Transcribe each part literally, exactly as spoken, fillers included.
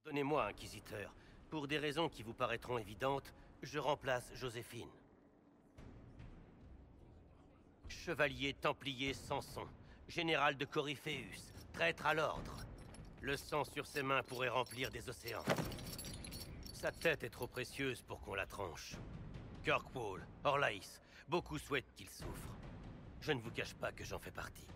Pardonnez-moi, Inquisiteur. Pour des raisons qui vous paraîtront évidentes, je remplace Joséphine. Chevalier Templier Samson, général de Coryphéus, traître à l'ordre. Le sang sur ses mains pourrait remplir des océans. Sa tête est trop précieuse pour qu'on la tranche. Kirkwall, Orlaïs, beaucoup souhaitent qu'il souffre. Je ne vous cache pas que j'en fais partie.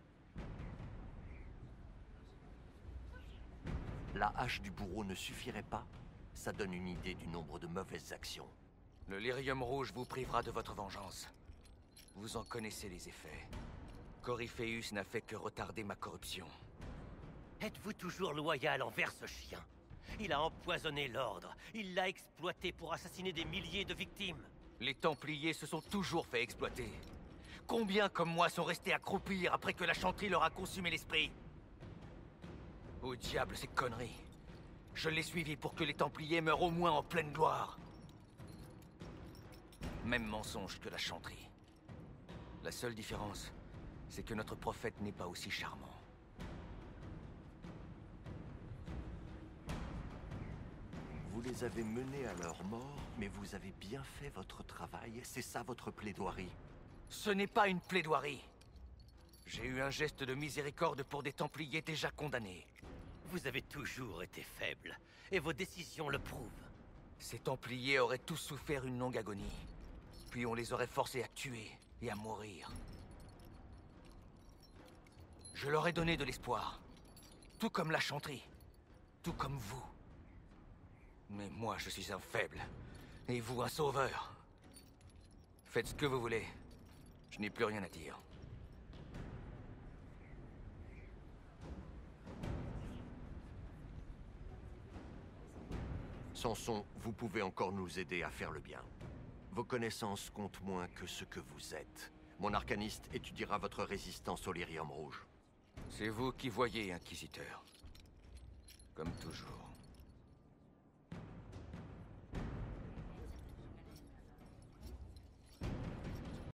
La hache du bourreau ne suffirait pas? Ça donne une idée du nombre de mauvaises actions. Le lyrium rouge vous privera de votre vengeance. Vous en connaissez les effets. Coryphéus n'a fait que retarder ma corruption. Êtes-vous toujours loyal envers ce chien? Il a empoisonné l'ordre. Il l'a exploité pour assassiner des milliers de victimes. Les Templiers se sont toujours fait exploiter. Combien comme moi sont restés à croupir après que la chanterie leur a consumé l'esprit? Au diable ces conneries. Je l'ai suivi pour que les Templiers meurent au moins en pleine gloire. Même mensonge que la chanterie. La seule différence, c'est que notre prophète n'est pas aussi charmant. Vous les avez menés à leur mort, mais vous avez bien fait votre travail. C'est ça votre plaidoirie? Ce n'est pas une plaidoirie. J'ai eu un geste de miséricorde pour des Templiers déjà condamnés. Vous avez toujours été faible, et vos décisions le prouvent. Ces Templiers auraient tous souffert une longue agonie. Puis on les aurait forcés à tuer et à mourir. Je leur ai donné de l'espoir. Tout comme la chanterie. Tout comme vous. Mais moi, je suis un faible. Et vous, un sauveur. Faites ce que vous voulez. Je n'ai plus rien à dire. Samson, vous pouvez encore nous aider à faire le bien. Vos connaissances comptent moins que ce que vous êtes. Mon arcaniste étudiera votre résistance au lyrium rouge. C'est vous qui voyez, Inquisiteur. Comme toujours.